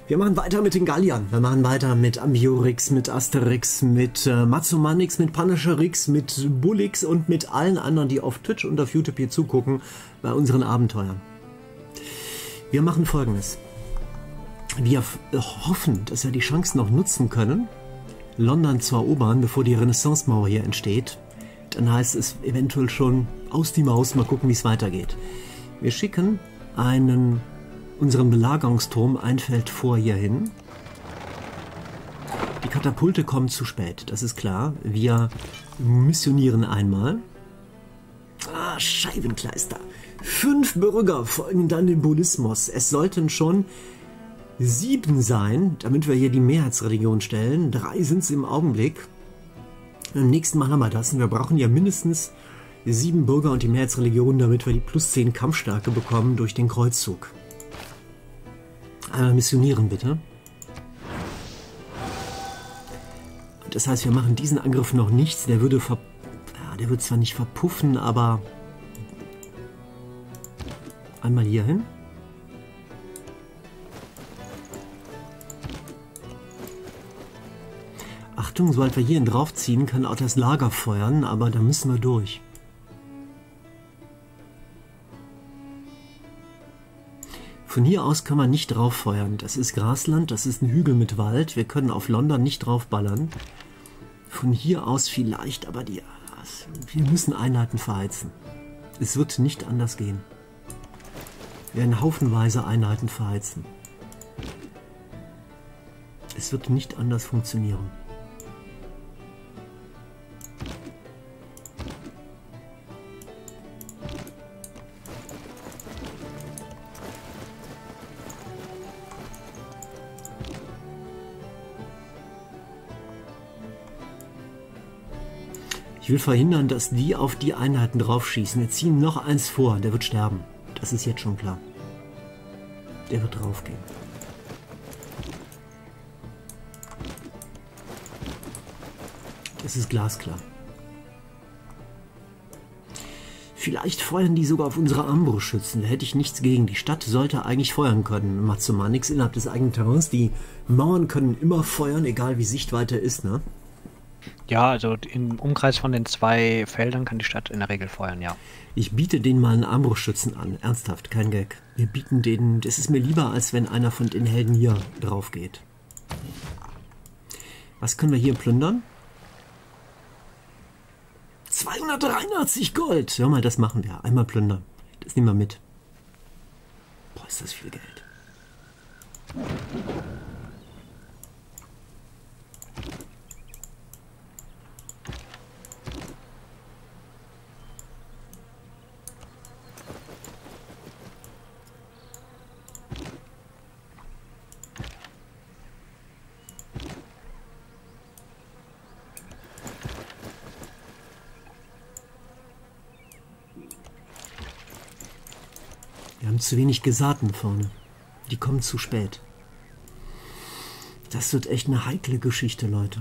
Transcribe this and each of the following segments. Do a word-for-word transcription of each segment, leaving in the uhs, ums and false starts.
Wir machen weiter mit den Galliern. Wir machen weiter mit Ambiorix, mit Asterix, mit äh, Matsumanix, mit Punisherix, mit Bullix und mit allen anderen, die auf Twitch und auf YouTube hier zugucken bei unseren Abenteuern. Wir machen Folgendes. Wir hoffen, dass wir die Chance noch nutzen können, London zu erobern, bevor die Renaissance-Mauer hier entsteht. Dann heißt es eventuell schon aus die Maus, mal gucken, wie es weitergeht. Wir schicken einen... unseren Belagerungsturm ein Feld vor hier hin. Die Katapulte kommen zu spät, das ist klar. Wir missionieren einmal. Ah, Scheibenkleister. Fünf Bürger folgen dann dem Bullismus. Es sollten schon sieben sein, damit wir hier die Mehrheitsreligion stellen. Drei sind es im Augenblick. Im nächsten Mal haben wir das. Und wir brauchen ja mindestens sieben Bürger und die Mehrheitsreligion, damit wir die plus zehn Kampfstärke bekommen durch den Kreuzzug. Einmal missionieren, bitte. Das heißt, wir machen diesen Angriff noch nichts. Der würde ver... Ja, der wird zwar nicht verpuffen, aber... Einmal hier hin. Achtung, sobald wir hierhin draufziehen, kann auch das Lager feuern, aber da müssen wir durch. Von hier aus kann man nicht drauf feuern. Das ist Grasland, das ist ein Hügel mit Wald. Wir können auf London nicht drauf ballern. Von hier aus vielleicht, aber die, wir müssen Einheiten verheizen. Es wird nicht anders gehen. Wir werden haufenweise Einheiten verheizen. Es wird nicht anders funktionieren. Ich will verhindern, dass die auf die Einheiten draufschießen. Wir ziehen noch eins vor, der wird sterben. Das ist jetzt schon klar. Der wird draufgehen. Das ist glasklar. Vielleicht feuern die sogar auf unsere Armbrustschützen. Da hätte ich nichts gegen. Die Stadt sollte eigentlich feuern können. Matsumanix innerhalb des eigenen Terrains. Die Mauern können immer feuern, egal wie Sichtweite ist, ne? Ja, also im Umkreis von den zwei Feldern kann die Stadt in der Regel feuern, ja. Ich biete denen mal einen Armbrustschützen an. Ernsthaft, kein Gag. Wir bieten denen... Das ist mir lieber, als wenn einer von den Helden hier drauf geht. Was können wir hier plündern? zweihundertdreiundachtzig Gold! Hör mal, das machen wir. Einmal plündern. Das nehmen wir mit. Boah, ist das viel Geld. Wir haben zu wenig Gesaaten vorne. Die kommen zu spät. Das wird echt eine heikle Geschichte, Leute.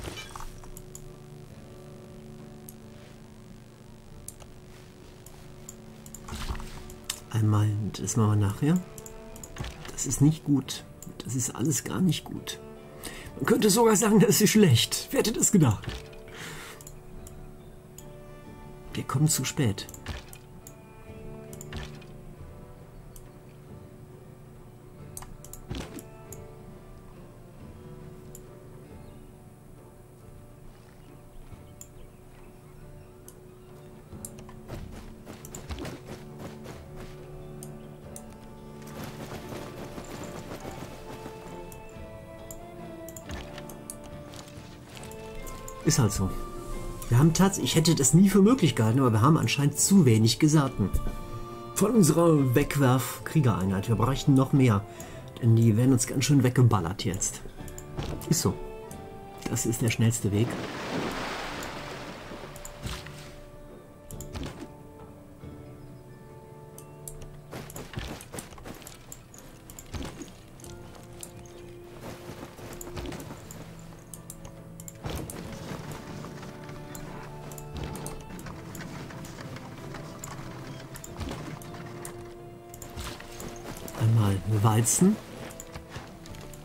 Einmal, das machen wir nachher. Das ist nicht gut. Das ist alles gar nicht gut. Man könnte sogar sagen, das ist schlecht. Wer hätte das gedacht? Wir kommen zu spät. Ist halt so. Wir haben tatsächlich, ich hätte das nie für möglich gehalten, aber wir haben anscheinend zu wenig Gesaaten. Von unserer Wegwerf-Kriegereinheit. Wir bräuchten noch mehr. Denn die werden uns ganz schön weggeballert jetzt. Ist so. Das ist der schnellste Weg. Weizen.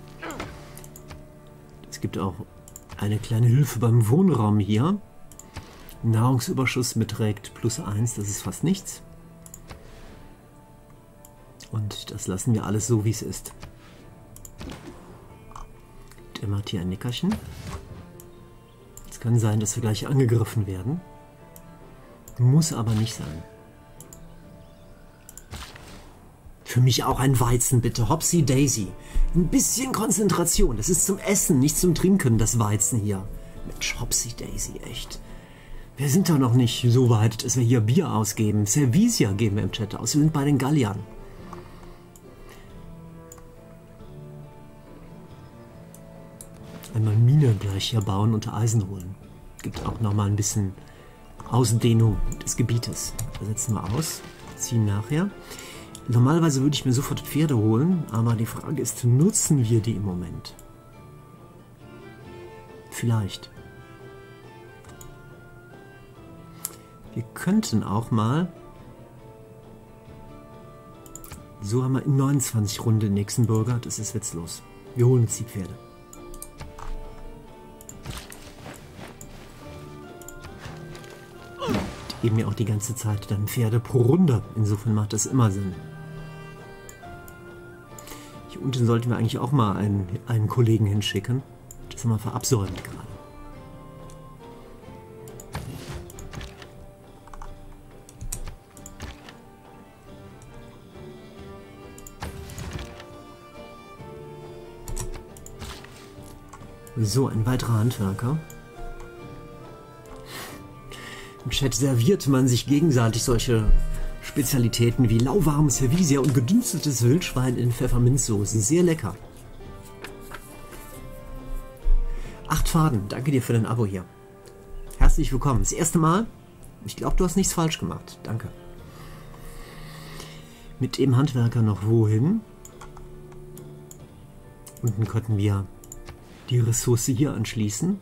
Es gibt auch eine kleine Hilfe beim Wohnraum hier. Nahrungsüberschuss beträgt plus eins, das ist fast nichts. Und das lassen wir alles so, wie es ist. Immer hat hier ein Nickerchen. Es kann sein, dass wir gleich angegriffen werden. Muss aber nicht sein. Für mich auch ein Weizen, bitte. Hopsy Daisy. Ein bisschen Konzentration. Das ist zum Essen, nicht zum Trinken, das Weizen hier. Mensch, Hopsy Daisy, echt. Wir sind doch noch nicht so weit, dass wir hier Bier ausgeben. Servicia geben wir im Chat aus. Wir sind bei den Galliern. Einmal Mine gleich hier bauen und Eisen holen. Gibt auch nochmal ein bisschen Ausdehnung des Gebietes. Da setzen wir aus, ziehen nachher. Normalerweise würde ich mir sofort Pferde holen, aber die Frage ist, nutzen wir die im Moment? Vielleicht. Wir könnten auch mal... So haben wir in neunundzwanzig Runden den nächsten Bürger, das ist witzlos. Wir holen uns die Pferde. Die geben ja auch die ganze Zeit dann Pferde pro Runde. Insofern macht das immer Sinn. Hier unten sollten wir eigentlich auch mal einen, einen Kollegen hinschicken. Das haben wir verabsäumt gerade. So, ein weiterer Handwerker. Im Chat serviert man sich gegenseitig solche Spezialitäten wie lauwarmes Servicia und gedünstetes Wildschwein in Pfefferminzsoße. Sehr lecker. Acht Faden, danke dir für dein Abo hier. Herzlich willkommen. Das erste Mal. Ich glaube, du hast nichts falsch gemacht. Danke. Mit dem Handwerker noch wohin? Unten könnten wir die Ressource hier anschließen.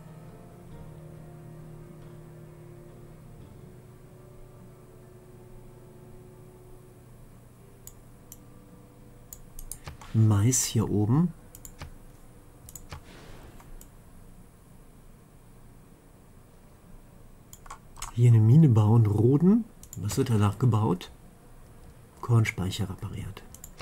Mais hier oben. Hier eine Mine bauen, roden. Was wird danach gebaut? Kornspeicher repariert.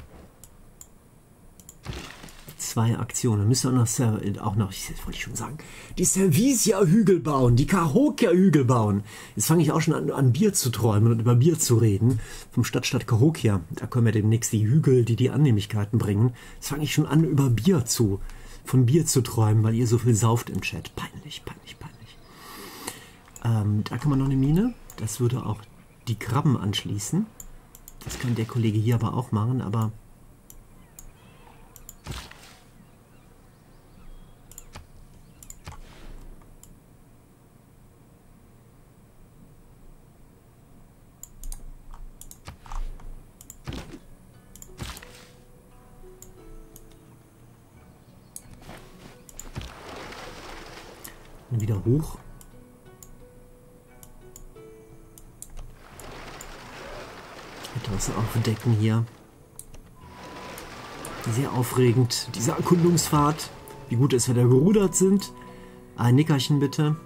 Zwei Aktionen. Müssen wir noch, auch noch, das wollte ich schon sagen, die Servicia-Hügel bauen, die Cahokia-Hügel bauen. Jetzt fange ich auch schon an, an Bier zu träumen und über Bier zu reden. Vom Stadtstadt Cahokia. Da kommen ja demnächst die Hügel, die die Annehmlichkeiten bringen. Jetzt fange ich schon an, über Bier zu, von Bier zu träumen, weil ihr so viel sauft im Chat. Peinlich, peinlich, peinlich. Ähm, da kann man noch eine Mine. Das würde auch die Krabben anschließen. Das kann der Kollege hier aber auch machen, aber... wieder hoch. Etwas aufdecken hier. Sehr aufregend, diese Erkundungsfahrt. Wie gut, dass wir da gerudert sind. Ein Nickerchen bitte.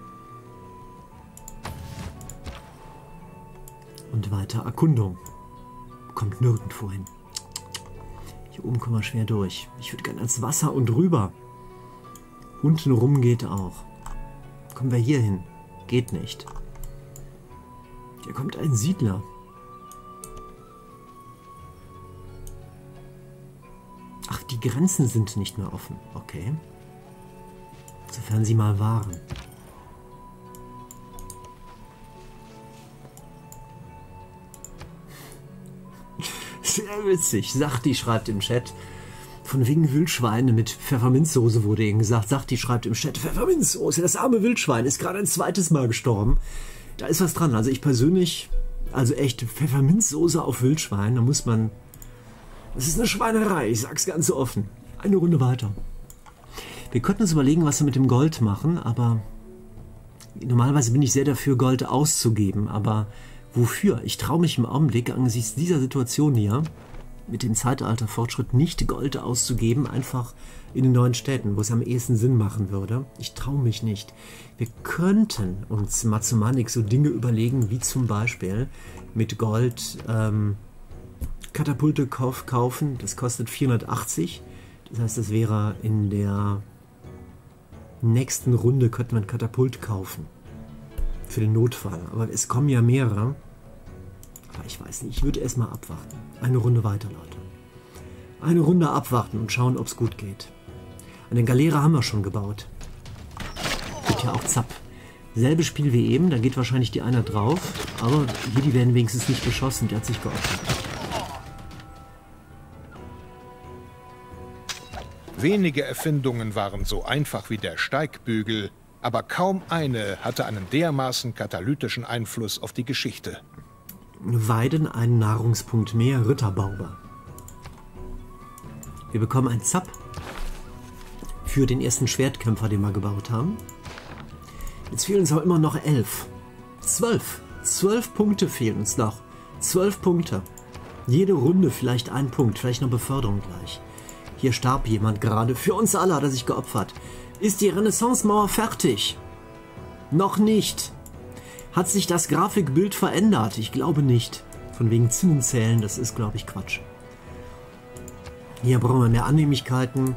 Und weiter Erkundung. Kommt nirgendwo hin. Hier oben kommen wir schwer durch. Ich würde gerne ans Wasser und rüber. Unten rum geht auch. Kommen wir hier hin? Geht nicht. Hier kommt ein Siedler. Ach, die Grenzen sind nicht mehr offen. Okay. Sofern sie mal waren. Sehr witzig. Sachti schreibt im Chat. Von wegen Wildschweine mit Pfefferminzsoße wurde ihnen gesagt. Sachti schreibt im Chat, Pfefferminzsoße, das arme Wildschwein ist gerade ein zweites Mal gestorben. Da ist was dran. Also ich persönlich, also echt Pfefferminzsoße auf Wildschwein, da muss man... Das ist eine Schweinerei, ich sag's ganz offen. Eine Runde weiter. Wir könnten uns überlegen, was wir mit dem Gold machen, aber... Normalerweise bin ich sehr dafür, Gold auszugeben, aber wofür? Ich traue mich im Augenblick angesichts dieser Situation hier mit dem Zeitalterfortschritt nicht Gold auszugeben, einfach in den neuen Städten, wo es am ehesten Sinn machen würde. Ich traue mich nicht. Wir könnten uns Matsumanik so Dinge überlegen, wie zum Beispiel mit Gold ähm, Katapulte kauf, kaufen. Das kostet vierhundertachtzig. Das heißt, das wäre in der nächsten Runde, könnte man Katapult kaufen. Für den Notfall. Aber es kommen ja mehrere. Aber ich weiß nicht, ich würde erstmal abwarten. Eine Runde weiter, Leute. Eine Runde abwarten und schauen, ob es gut geht. Eine Galeere haben wir schon gebaut. Gibt ja auch Zapp. Selbes Spiel wie eben, da geht wahrscheinlich die einer drauf. Aber hier, die werden wenigstens nicht beschossen. Der hat sich geopfert. Wenige Erfindungen waren so einfach wie der Steigbügel, aber kaum eine hatte einen dermaßen katalytischen Einfluss auf die Geschichte. Weiden einen Nahrungspunkt mehr, Ritterbauber. Wir bekommen ein Zapp für den ersten Schwertkämpfer, den wir gebaut haben. Jetzt fehlen uns aber immer noch elf. Zwölf. Zwölf Punkte fehlen uns noch. Zwölf Punkte. Jede Runde vielleicht ein Punkt, vielleicht noch Beförderung gleich. Hier starb jemand gerade. Für uns alle hat er sich geopfert. Ist die Renaissance-Mauer fertig? Noch nicht. Hat sich das Grafikbild verändert? Ich glaube nicht. Von wegen Zinnenzählen, das ist, glaube ich, Quatsch. Hier brauchen wir mehr Annehmlichkeiten.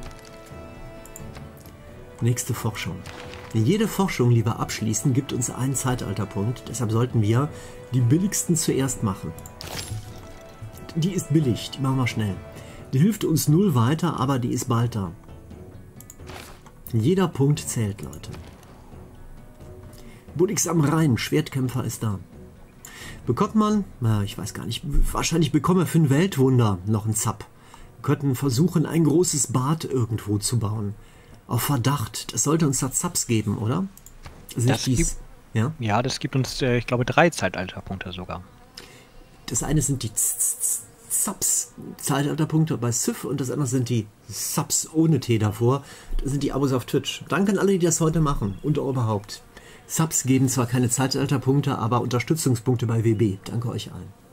Nächste Forschung. Jede Forschung lieber abschließen gibt uns einen Zeitalterpunkt. Deshalb sollten wir die billigsten zuerst machen. Die ist billig, die machen wir schnell. Die hilft uns null weiter, aber die ist bald da. Jeder Punkt zählt, Leute. Bullix am Rhein, Schwertkämpfer ist da. Bekommt man, na, ich weiß gar nicht, wahrscheinlich bekommen wir für ein Weltwunder noch einen Zapp. Wir könnten versuchen, ein großes Bad irgendwo zu bauen. Auf Verdacht. Das sollte uns da Zapps geben, oder? Also das dies, gibt, ja? ja, das gibt uns, äh, ich glaube, drei Zeitalterpunkte sogar. Das eine sind die Zaps, Zeitalterpunkte bei Civ, und das andere sind die Subs ohne T davor. Das sind die Abos auf Twitch. Danke an alle, die das heute machen und überhaupt. Subs geben zwar keine Zeitalterpunkte, aber Unterstützungspunkte bei W B. Danke euch allen.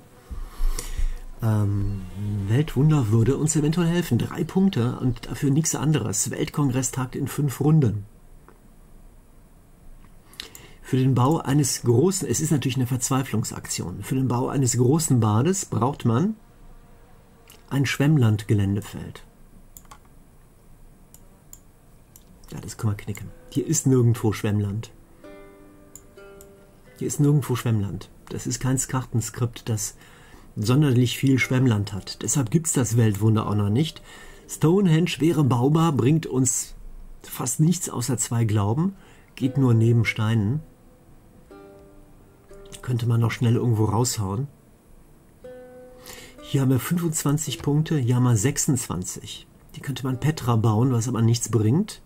Ähm, Weltwunder würde uns eventuell helfen. Drei Punkte und dafür nichts anderes. Weltkongress tagt in fünf Runden. Für den Bau eines großen, es ist natürlich eine Verzweiflungsaktion, für den Bau eines großen Bades braucht man ein Schwemmland-Geländefeld. Ja, das können wir knicken. Hier ist nirgendwo Schwemmland. Hier ist nirgendwo Schwemmland. Das ist kein Kartenskript, das sonderlich viel Schwemmland hat. Deshalb gibt es das Weltwunder auch noch nicht. Stonehenge wäre baubar, bringt uns fast nichts außer zwei Glauben. Geht nur neben Steinen. Könnte man noch schnell irgendwo raushauen. Hier haben wir fünfundzwanzig Punkte, hier haben wir sechsundzwanzig. Die könnte man Petra bauen, was aber nichts bringt.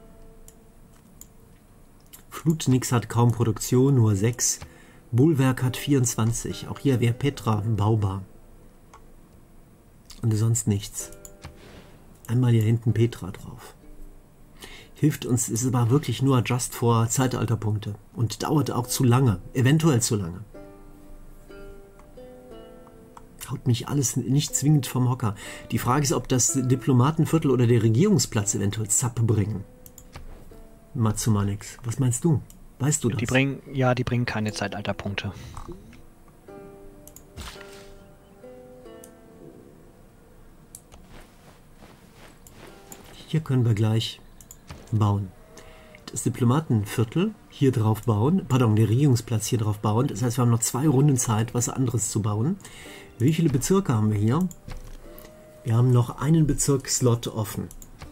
Flutnix hat kaum Produktion, nur sechs. Bollwerk hat vierundzwanzig. Auch hier wäre Petra baubar. Und sonst nichts. Einmal hier hinten Petra drauf. Hilft uns, ist aber wirklich nur just for Zeitalterpunkte. Und dauert auch zu lange. Eventuell zu lange. Haut mich alles nicht zwingend vom Hocker. Die Frage ist, ob das Diplomatenviertel oder der Regierungsplatz eventuell Zapp bringen. Matsumanix, was meinst du? Weißt du das? Die bringen, ja, die bringen keine Zeitalterpunkte. Hier können wir gleich bauen. Das Diplomatenviertel hier drauf bauen, pardon, der Regierungsplatz hier drauf bauen. Das heißt, wir haben noch zwei Runden Zeit, was anderes zu bauen. Wie viele Bezirke haben wir hier? Wir haben noch einen Bezirksslot offen.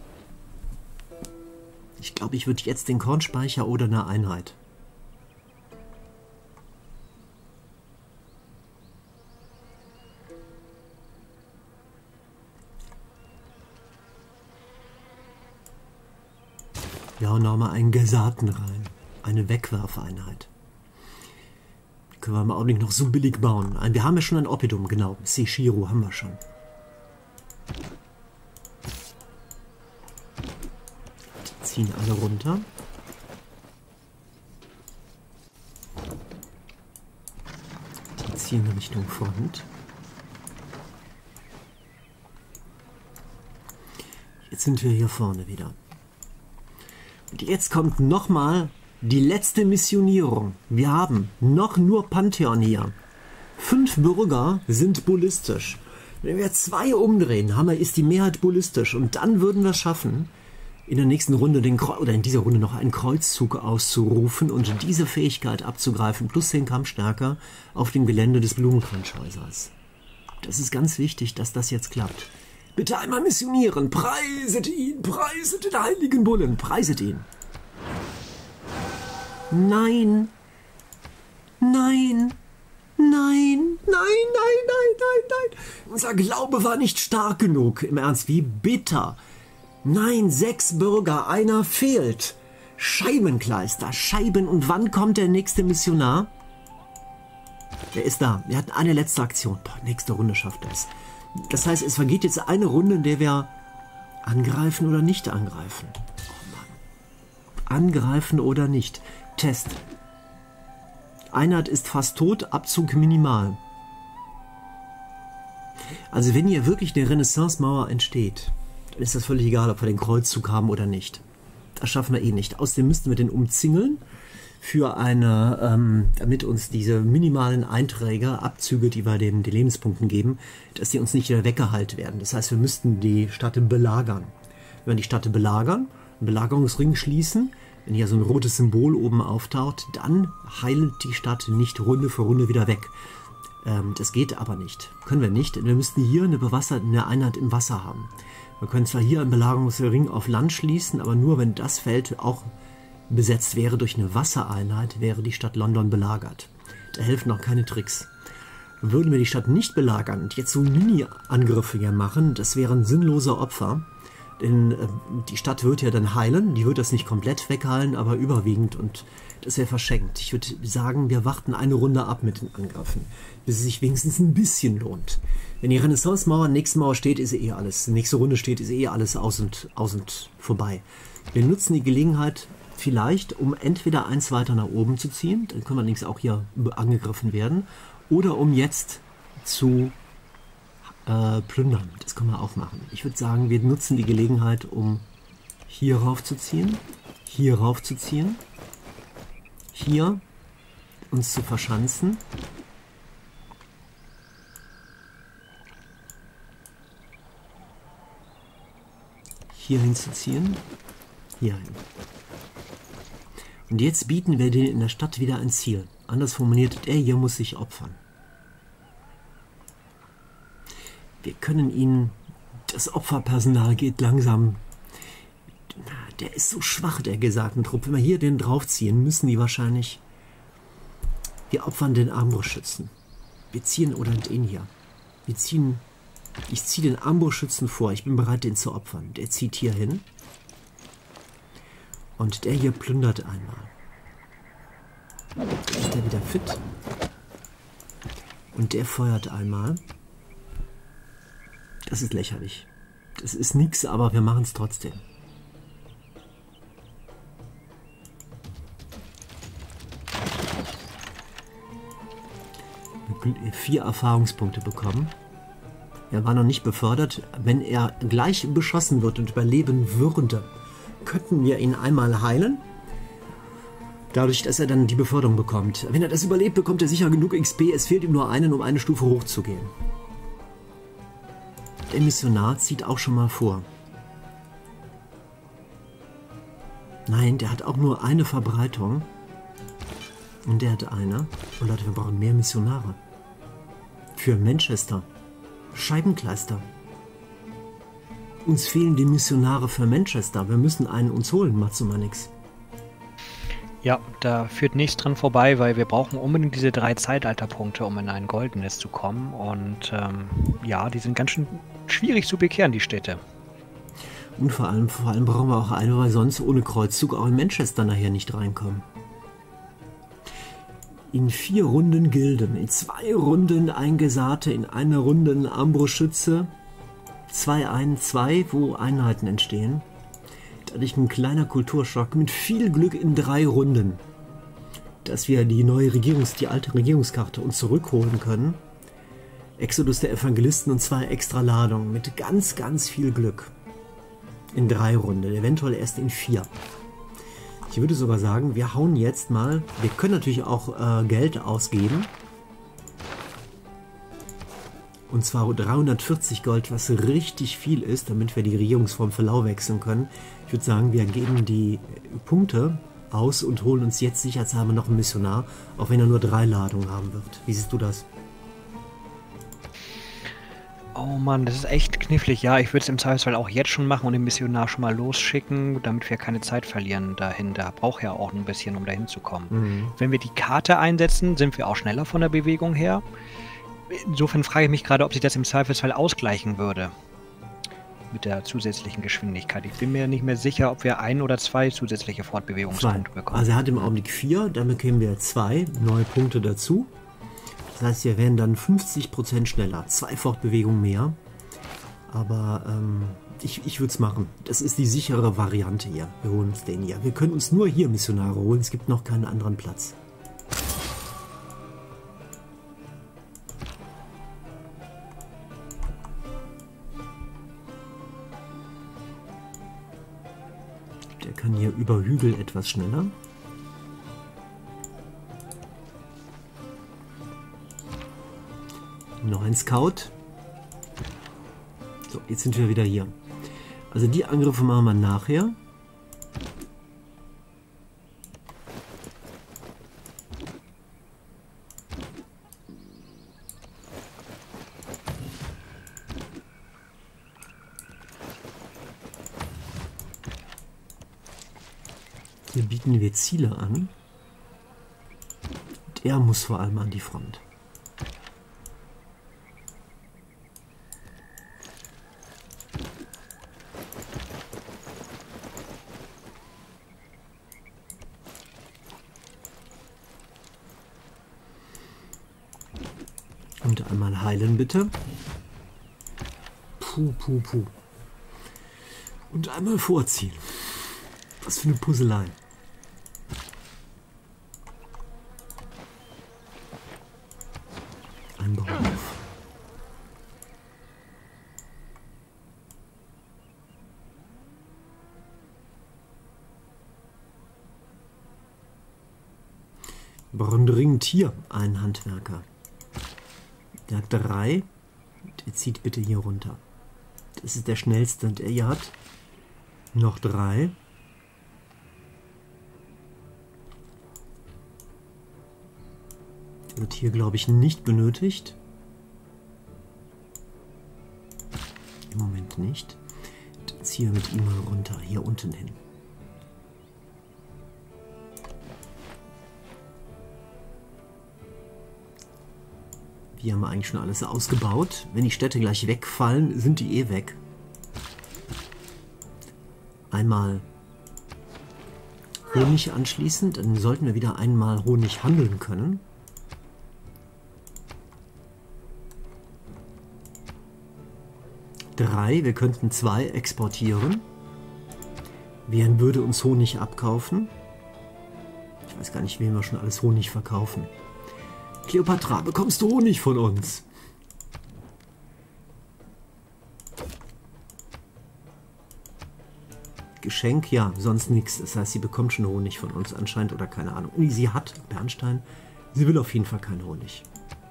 Ich glaube, ich würde jetzt den Kornspeicher oder eine Einheit. Ja, und nochmal einen Gesaaten rein. Eine Wegwerfeinheit. Können wir im Augenblick noch so billig bauen. Wir haben ja schon ein Oppidum, genau. Seishiro haben wir schon. Die ziehen alle runter. Die ziehen Richtung Front. Jetzt sind wir hier vorne wieder. Und jetzt kommt nochmal die letzte Missionierung. Wir haben noch nur Pantheon hier. Fünf Bürger sind bullistisch. Wenn wir zwei umdrehen, haben wir, ist die Mehrheit bullistisch. Und dann würden wir es schaffen, in der nächsten Runde den Kreu- oder in dieser Runde noch einen Kreuzzug auszurufen und diese Fähigkeit abzugreifen, plus zehn Kampfstärke auf dem Gelände des Blumenkranzhäusers. Das ist ganz wichtig, dass das jetzt klappt. Bitte einmal missionieren. Preiset ihn, preiset den heiligen Bullen, preiset ihn. Nein. Nein. Nein, nein, nein, nein, nein, nein. Unser Glaube war nicht stark genug. Im Ernst, wie bitter. Nein, sechs Bürger, einer fehlt. Scheibenkleister, Scheiben. Und wann kommt der nächste Missionar? Der ist da. Wir hatten eine letzte Aktion. Boah, nächste Runde schafft er es. Das heißt, es vergeht jetzt eine Runde, in der wir angreifen oder nicht angreifen. Oh Mann. Angreifen oder nicht. Test. Einheit ist fast tot, Abzug minimal. Also wenn hier wirklich eine Renaissance-Mauer entsteht, dann ist das völlig egal, ob wir den Kreuzzug haben oder nicht. Das schaffen wir eh nicht. Außerdem müssten wir den umzingeln, für eine, ähm, damit uns diese minimalen Einträge, Abzüge, die wir den, den Lebenspunkten geben, dass die uns nicht wieder weggehalten werden. Das heißt, wir müssten die Stadt belagern. Wenn wir die Stadt belagern, einen Belagerungsring schließen, wenn hier so ein rotes Symbol oben auftaucht, dann heilt die Stadt nicht Runde für Runde wieder weg. Ähm, das geht aber nicht. Können wir nicht. Wir müssten hier eine bewasserte eine Einheit im Wasser haben. Wir können zwar hier einen Belagerungsring auf Land schließen, aber nur wenn das Feld auch besetzt wäre durch eine Wassereinheit, wäre die Stadt London belagert. Da helfen noch keine Tricks. Würden wir die Stadt nicht belagern und jetzt so Mini-Angriffe hier machen, das wären sinnlose Opfer. Denn äh, die Stadt wird ja dann heilen, die wird das nicht komplett wegheilen, aber überwiegend, und das wäre verschenkt. Ich würde sagen, wir warten eine Runde ab mit den Angriffen, bis es sich wenigstens ein bisschen lohnt. Wenn die Renaissance-Mauer, nächste Mauer steht, ist eh alles. Nächste Runde steht, ist eh alles aus und, aus und vorbei. Wir nutzen die Gelegenheit vielleicht, um entweder eins weiter nach oben zu ziehen, dann können wir allerdings auch hier angegriffen werden, oder um jetzt zu äh, plündern. Das können wir auch machen. Ich würde sagen, wir nutzen die Gelegenheit, um hier rauf zu ziehen, hier rauf zu ziehen, hier uns zu verschanzen. Hier hinzuziehen, hier hin. Und jetzt bieten wir denen in der Stadt wieder ein Ziel. Anders formuliert, der hier muss sich opfern. Wir können ihnen, das Opferpersonal geht langsam, der ist so schwach, der Gesagtentrupp. Wenn wir hier den draufziehen, müssen die wahrscheinlich, wir opfern den Armbrustschützen. Wir ziehen, oder den hier, wir ziehen, ich ziehe den Armbrustschützen vor, ich bin bereit, den zu opfern. Der zieht hier hin. Und der hier plündert einmal. Jetzt ist der wieder fit. Und der feuert einmal. Das ist lächerlich. Das ist nix, aber wir machen es trotzdem. Vier Erfahrungspunkte bekommen. Er war noch nicht befördert. Wenn er gleich beschossen wird und überleben würde, könnten wir ihn einmal heilen. Dadurch, dass er dann die Beförderung bekommt. Wenn er das überlebt, bekommt er sicher genug X P. Es fehlt ihm nur einen, um eine Stufe hochzugehen. Der Missionar zieht auch schon mal vor. Nein, der hat auch nur eine Verbreitung. Und der hat eine. Und Leute, wir brauchen mehr Missionare. Für Manchester. Scheibenkleister. Uns fehlen die Missionare für Manchester. Wir müssen einen uns holen, Matsumanix. Ja, da führt nichts dran vorbei, weil wir brauchen unbedingt diese drei Zeitalterpunkte, um in ein goldenes zu kommen. Und ähm, ja, die sind ganz schön schwierig zu bekehren, die Städte. Und vor allem, vor allem brauchen wir auch eine, weil sonst ohne Kreuzzug auch in Manchester nachher nicht reinkommen. In vier Runden Gilden, in zwei Runden ein Gesandte, in einer Runde ein Armbrustschütze, zwei ein, zwei, wo Einheiten entstehen. Dadurch ein kleiner Kulturschock mit viel Glück in drei Runden, dass wir die neue Regierungs-, die alte Regierungskarte uns zurückholen können. Exodus der Evangelisten und zwei extra Ladungen mit ganz, ganz viel Glück. In drei Runden, eventuell erst in vier. Ich würde sogar sagen, wir hauen jetzt mal... Wir können natürlich auch äh, Geld ausgeben. Und zwar dreihundertvierzig Gold, was richtig viel ist, damit wir die Regierungsform für Lau wechseln können. Ich würde sagen, wir geben die Punkte aus und holen uns jetzt sicherheitshalber noch einen Missionar, auch wenn er nur drei Ladungen haben wird. Wie siehst du das? Oh Mann, das ist echt knifflig. Ja, ich würde es im Zweifelsfall auch jetzt schon machen und den Missionar schon mal losschicken, damit wir keine Zeit verlieren dahin. Da braucht ja auch ein bisschen, um dahin zu kommen. Mhm. Wenn wir die Karte einsetzen, sind wir auch schneller von der Bewegung her. Insofern frage ich mich gerade, ob sich das im Zweifelsfall ausgleichen würde mit der zusätzlichen Geschwindigkeit. Ich bin mir nicht mehr sicher, ob wir ein oder zwei zusätzliche Fortbewegungspunkte zwei. bekommen. Also er hat im Augenblick vier, damit kämen wir zwei neue Punkte dazu. Das heißt, wir wären dann fünfzig Prozent schneller, zwei Fortbewegungen mehr. Aber ähm, ich, ich würde es machen. Das ist die sichere Variante hier. Wir holen uns den hier. Wir können uns nur hier Missionare holen, es gibt noch keinen anderen Platz. Der kann hier über Hügel etwas schneller. Noch ein Scout. So, jetzt sind wir wieder hier. Also die Angriffe machen wir nachher. Hier bieten wir Ziele an. Und er muss vor allem an die Front. Und einmal heilen, bitte. Puh, puh, puh. Und einmal vorziehen. Was für eine Puzzlei. Ein Bauernhof. Wir brauchen dringend hier einen Handwerker. Der hat drei. Der zieht bitte hier runter. Das ist der schnellste, der hier hat. Noch drei. Der wird hier, glaube ich, nicht benötigt. Im Moment nicht. Der ziehe mit ihm mal runter, hier unten hin. Hier haben wir eigentlich schon alles ausgebaut. Wenn die Städte gleich wegfallen, sind die eh weg. Einmal Honig anschließend, dann sollten wir wieder einmal Honig handeln können. Drei, wir könnten zwei exportieren. Wer würde uns Honig abkaufen? Ich weiß gar nicht, wem wir schon alles Honig verkaufen. Kleopatra, bekommst du Honig von uns? Geschenk, ja, sonst nichts. Das heißt, sie bekommt schon Honig von uns anscheinend oder keine Ahnung. Nee, sie hat, Bernstein, sie will auf jeden Fall keinen Honig.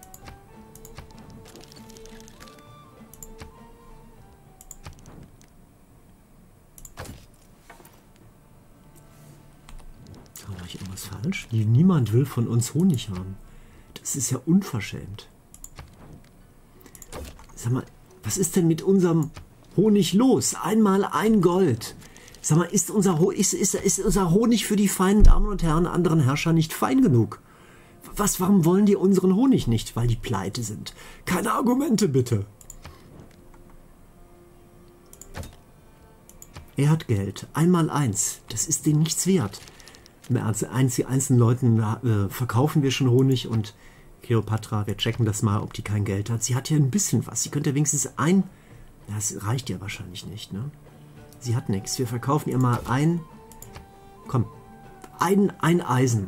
Mache ich irgendwas falsch? Niemand will von uns Honig haben. Das ist ja unverschämt. Sag mal, was ist denn mit unserem Honig los? Einmal ein Gold. Sag mal, ist unser, Ho ist, ist, ist unser Honig für die feinen Damen und Herren anderen Herrscher nicht fein genug? Was, warum wollen die unseren Honig nicht? Weil die pleite sind. Keine Argumente, bitte. Er hat Geld. Einmal eins. Das ist denen nichts wert. Mit einzelnen Leuten äh, verkaufen wir schon Honig und Kleopatra, wir checken das mal, ob die kein Geld hat. Sie hat ja ein bisschen was. Sie könnte wenigstens ein... Das reicht ja wahrscheinlich nicht, ne? Sie hat nichts. Wir verkaufen ihr mal ein... Komm. Ein, ein Eisen.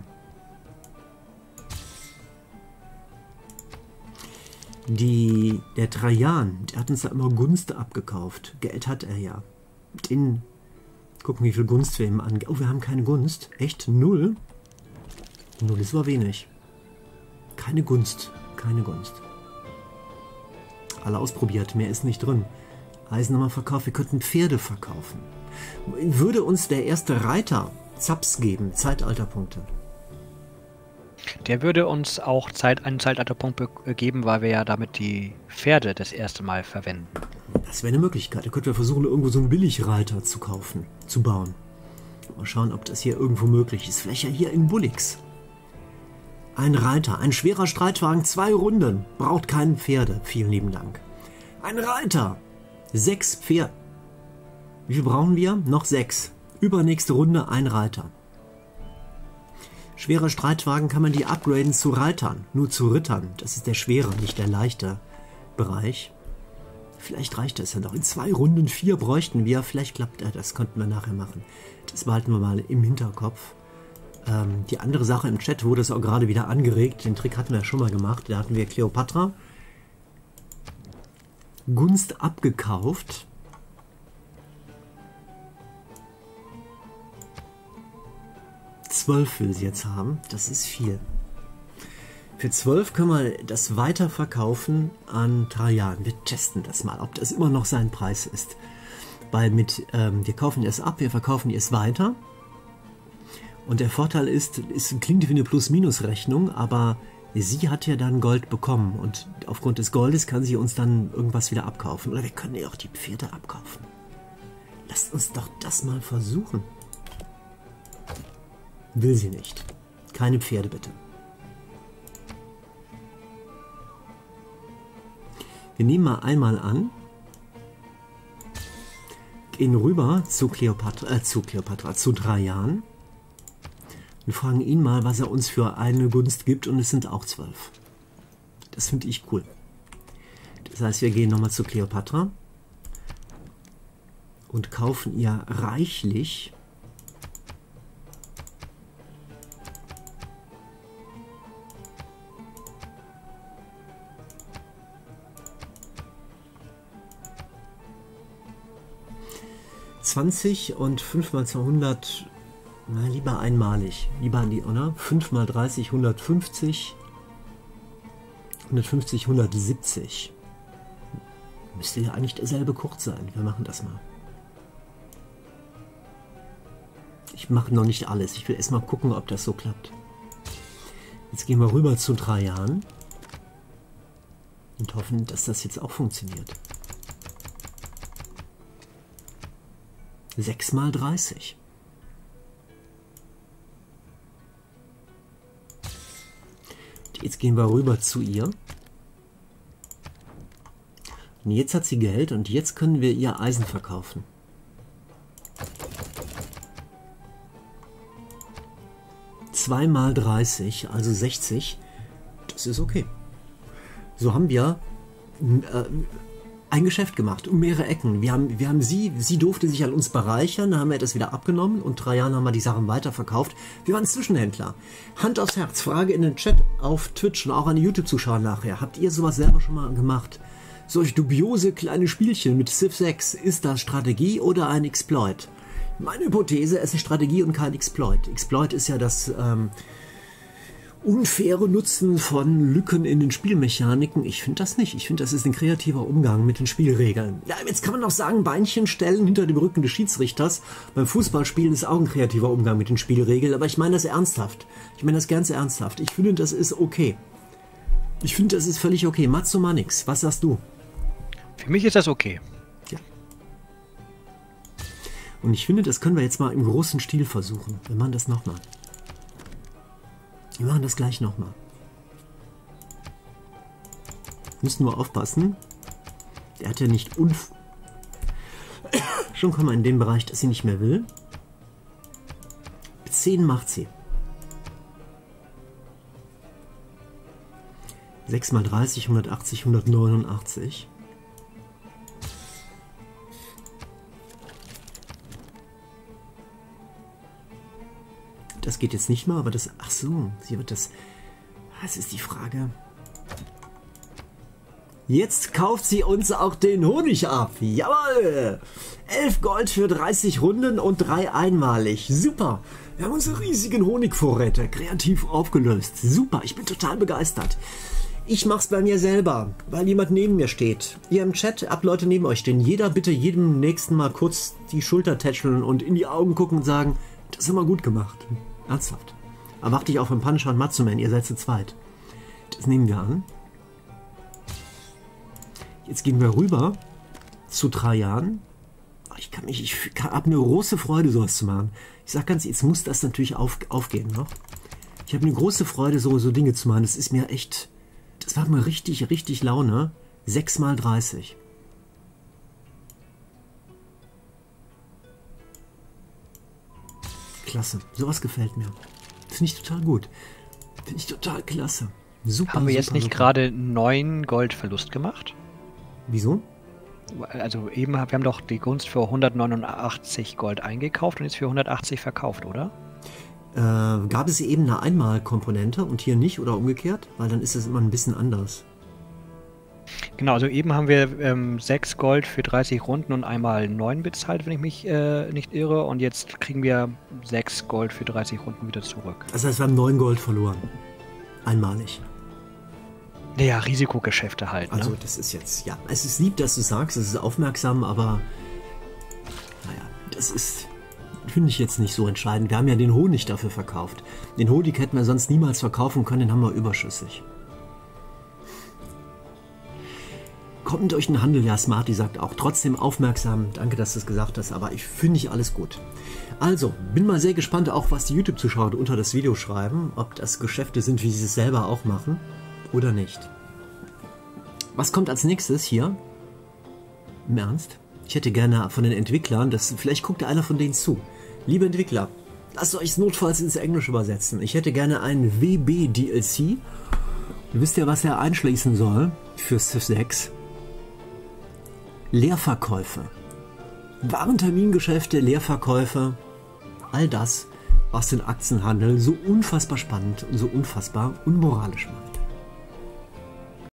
Die, der Trajan, der hat uns da immer Gunst abgekauft. Geld hat er ja. Den... Gucken, wie viel Gunst wir ihm angeben. Oh, wir haben keine Gunst. Echt? Null? Null ist aber wenig. Keine Gunst. Keine Gunst. Alle ausprobiert. Mehr ist nicht drin. Eisen haben wir verkauft. Wir könnten Pferde verkaufen. Würde uns der erste Reiter Zaps geben. Zeitalterpunkte. Der würde uns auch Zeit, einen Zeitalterpunkt geben, weil wir ja damit die Pferde das erste Mal verwenden. Das wäre eine Möglichkeit. Da könnten wir versuchen, irgendwo so einen Billigreiter zu kaufen, zu bauen. Mal schauen, ob das hier irgendwo möglich ist. Vielleicht ja hier in Bullix. Ein Reiter, ein schwerer Streitwagen, zwei Runden. Braucht keine Pferde. Vielen lieben Dank. Ein Reiter. Sechs Pferde. Wie viel brauchen wir? Noch sechs. Übernächste Runde ein Reiter. Schwerer Streitwagen kann man die upgraden zu Reitern. Nur zu Rittern. Das ist der schwere, nicht der leichte Bereich. Vielleicht reicht das ja noch. In zwei Runden vier bräuchten wir. Vielleicht klappt das. Das könnten wir nachher machen. Das behalten wir mal im Hinterkopf. Ähm, die andere Sache im Chat wurde es auch gerade wieder angeregt. Den Trick hatten wir ja schon mal gemacht. Da hatten wir Kleopatra. Gunst abgekauft. zwölf will sie jetzt haben. Das ist viel. Für zwölf können wir das weiter verkaufen an Trajan. Wir testen das mal, ob das immer noch sein Preis ist. Weil mit, ähm, wir kaufen es ab, wir verkaufen es weiter. Und der Vorteil ist, es klingt wie eine Plus-Minus-Rechnung, aber sie hat ja dann Gold bekommen. Und aufgrund des Goldes kann sie uns dann irgendwas wieder abkaufen. Oder wir können ja auch die Pferde abkaufen. Lasst uns doch das mal versuchen. Will sie nicht. Keine Pferde, bitte. Wir nehmen mal einmal an, gehen rüber zu Kleopatra, äh, zu Kleopatra, zu Trajan und fragen ihn mal, was er uns für eine Gunst gibt, und es sind auch zwölf. Das finde ich cool. Das heißt, wir gehen nochmal zu Kleopatra und kaufen ihr reichlich zwanzig und fünf mal zweihundert, na, lieber einmalig, lieber an die, oder? fünf mal dreißig, hundertfünfzig, hundertfünfzig, hundertsiebzig. Müsste ja eigentlich derselbe Kurs sein. Wir machen das mal. Ich mache noch nicht alles. Ich will erst mal gucken, ob das so klappt. Jetzt gehen wir rüber zu Trajan und hoffen, dass das jetzt auch funktioniert. sechs mal dreißig. Jetzt gehen wir rüber zu ihr. Und jetzt hat sie Geld und jetzt können wir ihr Eisen verkaufen. zwei mal dreißig, also sechzig. Das ist okay. So haben wir äh, ein Geschäft gemacht, um mehrere Ecken. Wir haben, wir haben sie, sie durfte sich an uns bereichern, dann haben wir das wieder abgenommen und drei Jahren haben wir die Sachen weiterverkauft. Wir waren Zwischenhändler. Hand aufs Herz, Frage in den Chat auf Twitch und auch an die YouTube-Zuschauer nachher. Habt ihr sowas selber schon mal gemacht? Solch dubiose kleine Spielchen mit Civ sechs, ist das Strategie oder ein Exploit? Meine Hypothese, es ist Strategie und kein Exploit. Exploit ist ja das ähm, unfaire Nutzen von Lücken in den Spielmechaniken. Ich finde das nicht. Ich finde, das ist ein kreativer Umgang mit den Spielregeln. Ja, jetzt kann man noch sagen, Beinchen stellen hinter dem Rücken des Schiedsrichters. Beim Fußballspielen ist auch ein kreativer Umgang mit den Spielregeln, aber ich meine das ernsthaft. Ich meine das ganz ernsthaft. Ich finde, das ist okay. Ich finde, das ist völlig okay. Matsumanix, was sagst du? Für mich ist das okay. Ja. Und ich finde, das können wir jetzt mal im großen Stil versuchen. Wir machen das nochmal. Wir machen das gleich nochmal. Müssen wir aufpassen. Der hat ja nicht unf... Schon kommen wir in den Bereich, dass sie nicht mehr will. zehn macht sie. sechs mal dreißig, hundertachtzig, hundertneunundachtzig. Das geht jetzt nicht mal, aber das... Ach so, sie wird das... Das ist die Frage. Jetzt kauft sie uns auch den Honig ab. Jawohl! elf Gold für dreißig Runden und drei einmalig. Super! Wir haben unsere riesigen Honigvorräte kreativ aufgelöst. Super, ich bin total begeistert. Ich mach's bei mir selber, weil jemand neben mir steht. Ihr im Chat habt Leute neben euch stehen. Jeder bitte jedem nächsten Mal kurz die Schulter tätscheln und in die Augen gucken und sagen, das haben wir gut gemacht. Ernsthaft. Aber warte ich auf den Punisher und Matsuman, ihr seid zu zweit. Das nehmen wir an. Jetzt gehen wir rüber zu Trajan. Ich kann mich, ich habe eine große Freude, sowas zu machen. Ich sag ganz, jetzt muss das natürlich auf, aufgehen noch. Ich habe eine große Freude, so, so Dinge zu machen. Das ist mir echt, das macht mir richtig, richtig Laune. sechs mal dreißig. Klasse, sowas gefällt mir. Finde ich total gut. Finde ich total klasse. Super, Haben wir jetzt super, nicht super. gerade neun Gold Verlust gemacht? Wieso? Also eben, wir haben doch die Gunst für hundertneunundachtzig Gold eingekauft und jetzt für hundertachtzig verkauft, oder? Äh, gab es eben eine Einmalkomponente und hier nicht oder umgekehrt? Weil dann ist es immer ein bisschen anders. Genau, also eben haben wir ähm, sechs Gold für dreißig Runden und einmal neun bezahlt, wenn ich mich äh, nicht irre. Und jetzt kriegen wir sechs Gold für dreißig Runden wieder zurück. Das heißt, wir haben neun Gold verloren. Einmalig. Naja, Risikogeschäfte halt, ne? Also das ist jetzt, ja, es ist lieb, dass du sagst, es ist aufmerksam, aber naja, das ist, finde ich jetzt nicht so entscheidend. Wir haben ja den Honig dafür verkauft. Den Honig hätten wir sonst niemals verkaufen können, den haben wir überschüssig. Kommt durch den Handel, ja, Smarty sagt auch, trotzdem aufmerksam, danke, dass du es gesagt hast, aber ich finde nicht alles gut. Also, bin mal sehr gespannt, auch was die YouTube-Zuschauer unter das Video schreiben, ob das Geschäfte sind, wie sie es selber auch machen. Oder nicht. Was kommt als nächstes hier? Im Ernst? Ich hätte gerne von den Entwicklern, das, vielleicht guckt einer von denen zu. Liebe Entwickler, lasst euch notfalls ins Englische übersetzen. Ich hätte gerne einen W B D L C. Ihr wisst ja, was er einschließen soll für Civ sechs. Leerverkäufe. Warentermingeschäfte, Leerverkäufe. All das, was den Aktienhandel so unfassbar spannend und so unfassbar unmoralisch macht.